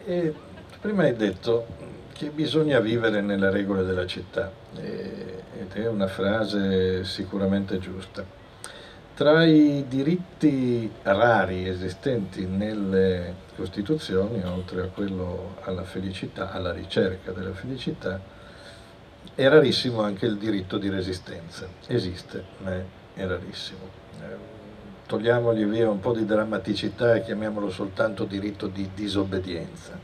E prima hai detto che bisogna vivere nelle regole della città, ed è una frase sicuramente giusta. Tra i diritti rari esistenti nelle Costituzioni, oltre a quello alla felicità, alla ricerca della felicità, è rarissimo anche il diritto di resistenza. Esiste, ma è rarissimo. Togliamogli via un po' di drammaticità e chiamiamolo soltanto diritto di disobbedienza.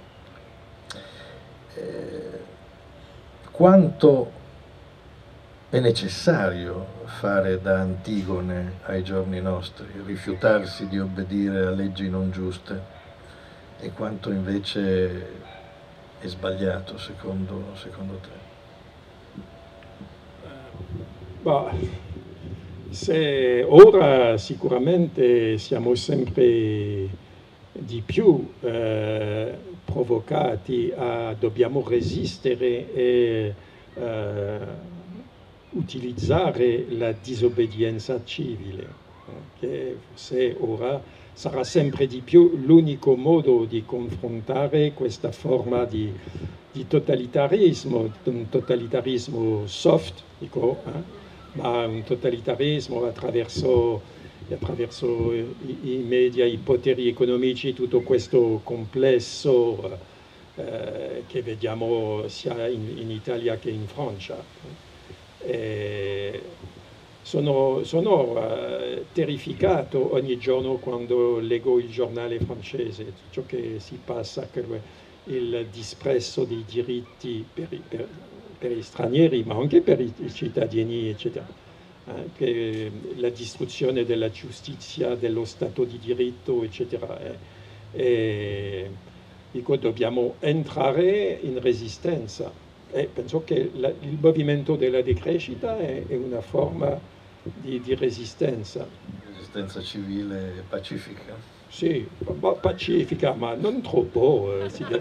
Quanto è necessario fare da Antigone ai giorni nostri, rifiutarsi di obbedire a leggi non giuste, e quanto invece è sbagliato secondo te? Bah, se ora sicuramente siamo sempre di più provocati dobbiamo resistere e utilizzare la disobbedienza civile, che se ora sarà sempre di più l'unico modo di confrontare questa forma di totalitarismo, un totalitarismo soft, dico, ma un totalitarismo attraverso i media, i poteri economici, tutto questo complesso che vediamo sia in Italia che in Francia. E sono terrificato ogni giorno quando leggo il giornale francese, ciò che si passa, il disprezzo dei diritti per gli stranieri, ma anche per i cittadini, eccetera. La distruzione della giustizia, dello Stato di diritto, eccetera. Dico, dobbiamo entrare in resistenza. E penso che il movimento della decrescita è una forma di resistenza. Resistenza civile e pacifica? Sì, pacifica, ma non troppo,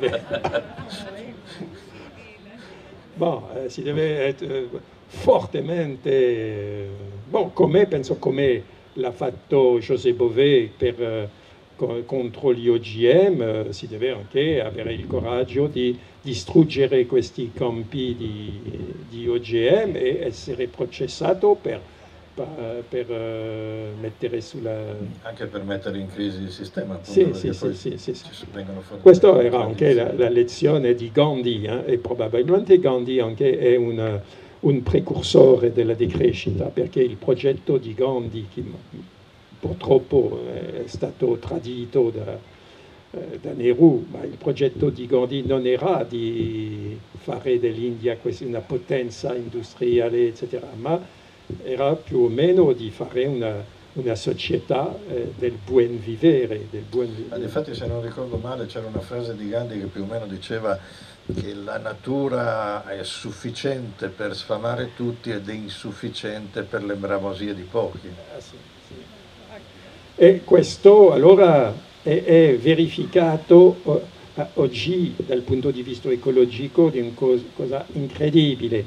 si deve essere fortemente, penso come l'ha fatto José Bové contro gli OGM, si deve anche avere il coraggio di distruggere questi campi di OGM e essere processato per mettere sulla... Anche per mettere in crisi il sistema, appunto, sì, perché sì, poi sì, sì, sì. vengono fuori Questa era anche la contraddizioni. lezione di Gandhi, e probabilmente Gandhi anche è un precursore della decrescita, perché il progetto di Gandhi, che purtroppo è stato tradito da Nehru, ma il progetto di Gandhi non era di fare dell'India una potenza industriale, eccetera, ma era più o meno di fare una società del buon vivere. Ma infatti, se non ricordo male, c'era una frase di Gandhi che più o meno diceva che la natura è sufficiente per sfamare tutti ed è insufficiente per le bramosie di pochi. Sì, sì. E questo allora è verificato oggi dal punto di vista ecologico di una cosa incredibile.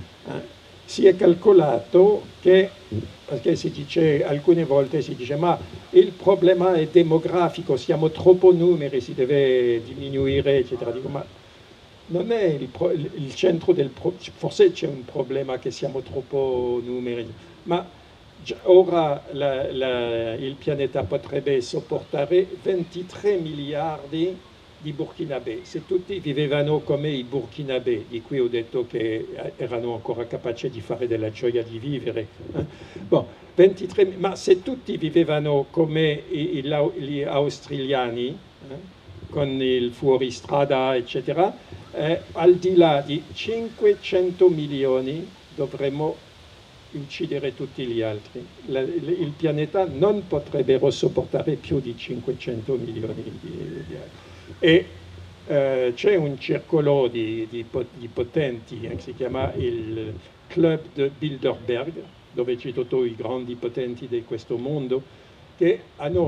Si è calcolato che, perché alcune volte si dice, ma il problema è demografico, siamo troppo numeri, si deve diminuire, eccetera. Dico, ma non è il centro del problema, forse c'è un problema che siamo troppo numeri, ma ora il pianeta potrebbe sopportare 23 miliardi di Burkinabè. Se tutti vivevano come i Burkinabè, di cui ho detto che erano ancora capaci di fare della gioia di vivere, bon, 23, ma se tutti vivevano come gli australiani, con il fuoristrada, eccetera, al di là di 500 milioni dovremmo uccidere tutti gli altri. Il pianeta non potrebbero sopportare più di 500 milioni di altri. E c'è un circolo di potenti che si chiama il Club de Bilderberg, dove c'è tutti i grandi potenti di questo mondo, che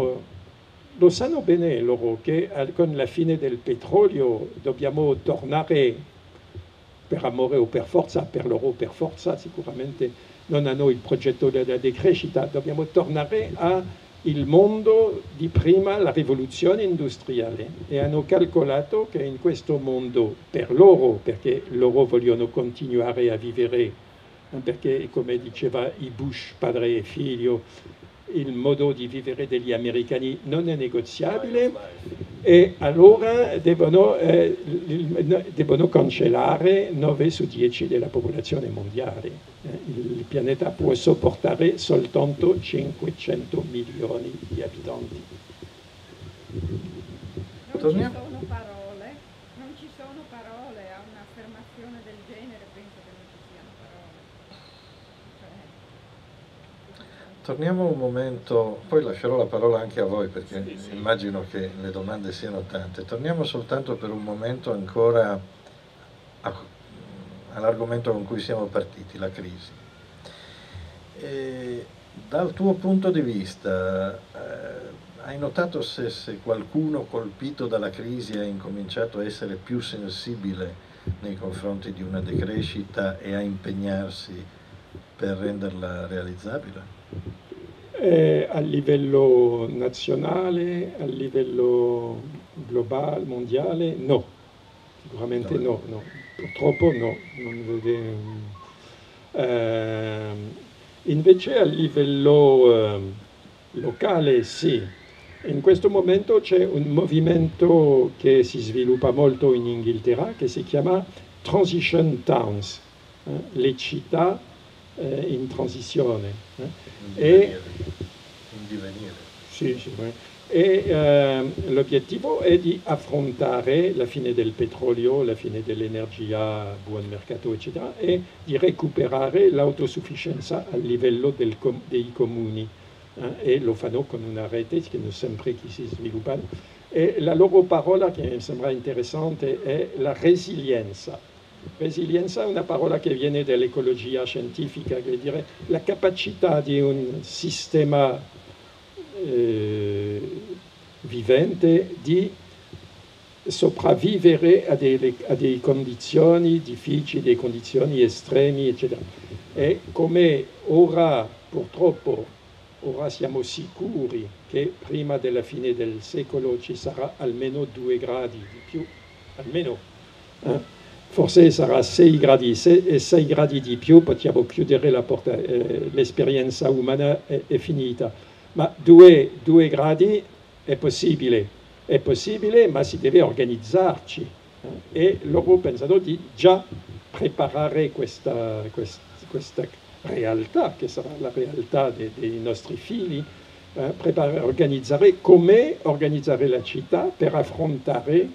lo sanno bene loro che con la fine del petrolio dobbiamo tornare, per amore o per forza, per loro per forza sicuramente non hanno il progetto della decrescita, dobbiamo tornare ai il mondo di prima la rivoluzione industriale e hanno calcolato che in questo mondo, per loro, perché loro vogliono continuare a vivere, perché come diceva i Bush, padre e figlio, il modo di vivere degli americani non è negoziabile e allora devono cancellare 9 su 10 della popolazione mondiale. Il pianeta può sopportare soltanto 500 milioni di abitanti. Non ci sono parole a un'affermazione del genere, penso che non ci siano parole. Torniamo un momento, poi lascerò la parola anche a voi perché immagino che le domande siano tante. Torniamo soltanto per un momento ancora all'argomento con cui siamo partiti, la crisi. Dal tuo punto di vista, hai notato se qualcuno colpito dalla crisi ha incominciato a essere più sensibile nei confronti di una decrescita e a impegnarsi per renderla realizzabile? A livello nazionale, a livello globale, mondiale, no, sicuramente no. Purtroppo no. Invece a livello locale sì. In questo momento c'è un movimento che si sviluppa molto in Inghilterra che si chiama Transition Towns, le città in transizione. In divenire. Sì. E l'obiettivo è di affrontare la fine del petrolio, la fine dell'energia, buon mercato, eccetera, e di recuperare l'autosufficienza a livello dei comuni. E lo fanno con una rete che non sempre che si sviluppa. E la loro parola, che mi sembra interessante, è la resilienza. Resilienza è una parola che viene dall'ecologia scientifica, che vuol dire la capacità di un sistema vivente di sopravvivere a delle condizioni difficili, delle condizioni estreme, eccetera. E come ora, purtroppo, ora siamo sicuri che prima della fine del secolo ci sarà almeno 2 gradi di più, almeno. Forse sarà 6 gradi, 6 gradi di più, possiamo chiudere la porta, l'esperienza umana è finita. Ma 2 gradi è possibile, ma si deve organizzarci. E loro pensano di già preparare questa realtà, che sarà la realtà dei nostri figli, organizzare come organizzare la città per affrontare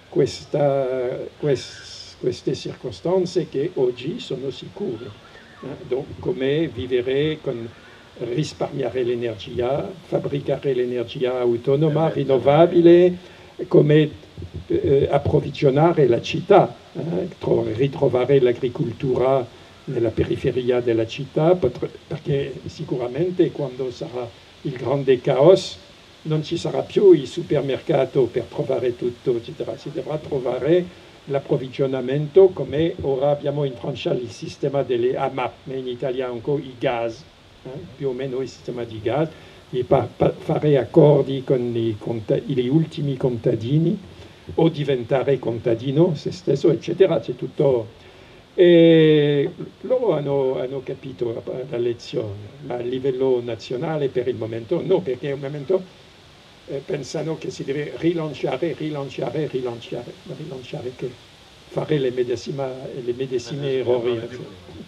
queste circostanze che oggi sono sicure. Come vivere con risparmiare l'energia, fabbricare l'energia autonoma, rinnovabile, come approvvigionare la città, ritrovare l'agricoltura nella periferia della città, perché sicuramente quando sarà il grande caos non ci sarà più il supermercato per trovare tutto, eccetera. Si dovrà trovare l'approvvigionamento come ora abbiamo in Francia il sistema delle AMAP, ma in Italia ancora i gas, più o meno il sistema di gas, di fare accordi con gli ultimi contadini o diventare contadino se stesso, eccetera. C'è tutto. E loro hanno capito la lezione, ma a livello nazionale per il momento no, perché al momento pensano che si deve rilanciare che fare le medesime errori.